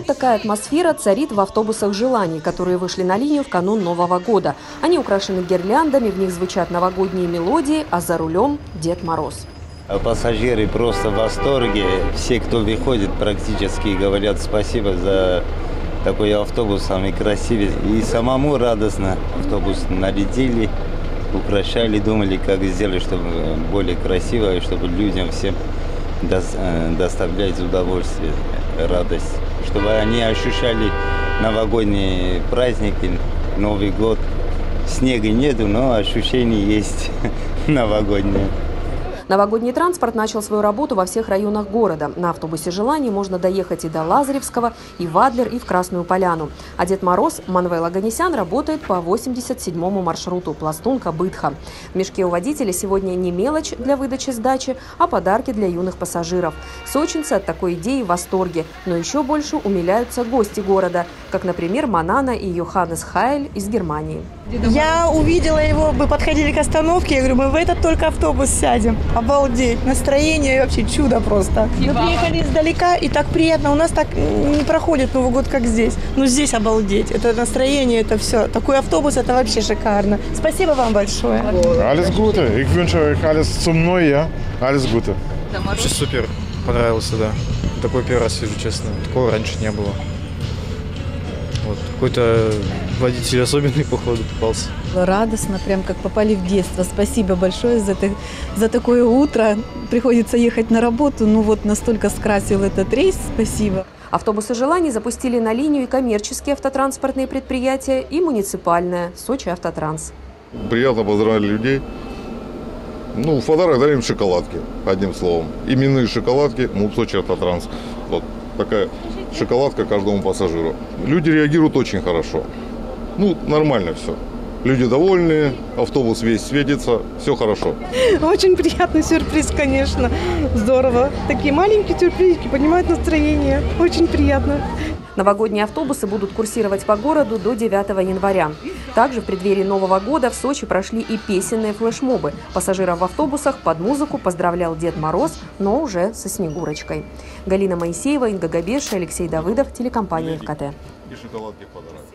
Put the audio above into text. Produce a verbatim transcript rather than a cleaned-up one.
такая атмосфера царит в автобусах желаний, которые вышли на линию в канун Нового года. Они украшены гирляндами, в них звучат новогодние мелодии, а за рулем Дед Мороз. Пассажиры просто в восторге. Все, кто выходит, практически говорят спасибо за такой автобус, самый красивый. И самому радостно. Автобус нарядили, украшали, думали, как сделать, чтобы более красиво, и чтобы людям всем доставлять удовольствие, радость. Чтобы они ощущали новогодние праздники, Новый год. Снега нету, но ощущения есть новогодние. Новогодний транспорт начал свою работу во всех районах города. На автобусе «Желаний» можно доехать и до Лазаревского, и в Адлер, и в Красную Поляну. А Дед Мороз Манвел Оганесян работает по восемьдесят седьмому маршруту Пластунка-Бытха. В мешке у водителя сегодня не мелочь для выдачи сдачи, а подарки для юных пассажиров. Сочинцы от такой идеи в восторге, но еще больше умиляются гости города, как, например, Манана и Йоханнес Хайль из Германии. Я увидела его, мы подходили к остановке, я говорю, мы в этот только автобус сядем. Обалдеть, настроение вообще чудо просто. Мы приехали издалека, и так приятно, у нас так не проходит Новый год, как здесь. Но здесь обалдеть, это настроение, это все. Такой автобус, это вообще шикарно. Спасибо вам большое. Alles Gute, ich wünsche euch alles zum Neujahr, alles Gute. Вообще супер, понравился, да. Такой первый раз вижу, честно, такого раньше не было. Вот. Какой-то водитель особенный, походу, попался. Радостно, прям как попали в детство. Спасибо большое за, это, за такое утро. Приходится ехать на работу, ну вот настолько скрасил этот рейс. Спасибо. Автобусы «Желаний» запустили на линию и коммерческие автотранспортные предприятия, и муниципальное Сочи Автотранс. Приятно поздравить людей. Ну, в подарок дарим шоколадки, одним словом. Именные шоколадки МУП Сочи Автотранс. Вот такая шоколадка каждому пассажиру. Люди реагируют очень хорошо. Ну, нормально все. Люди довольны, автобус весь светится, все хорошо. Очень приятный сюрприз, конечно. Здорово. Такие маленькие сюрпризики поднимают настроение. Очень приятно. Новогодние автобусы будут курсировать по городу до девятого января. Также в преддверии Нового года в Сочи прошли и песенные флешмобы. Пассажиров в автобусах под музыку поздравлял Дед Мороз, но уже со Снегурочкой. Галина Моисеева, Инга Габеша, Алексей Давыдов, телекомпания эл ка тэ. И шоколадки в подарок.